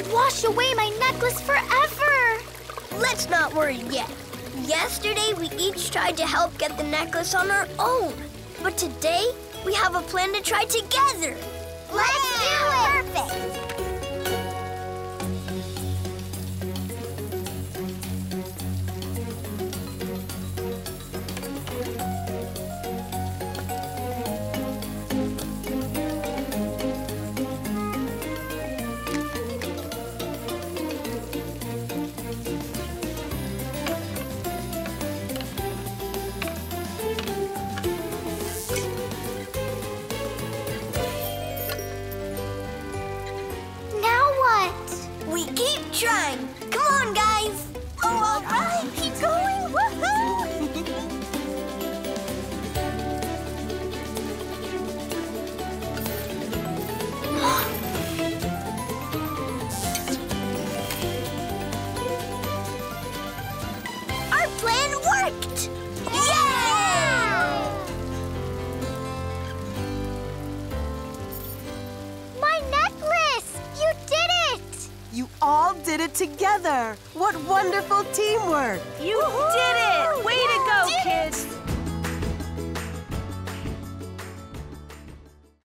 would wash away my necklace forever. Let's not worry yet. Yesterday, we each tried to help get the necklace on our own. But today, we have a plan to try together. Let's do it! Perfect! Trying. Come on, guys. Oh, all right. Keep going. Woohoo! Our plan worked. Yay! My necklace! You did it! You all did it together. What wonderful teamwork. You did it! Way to go, kids!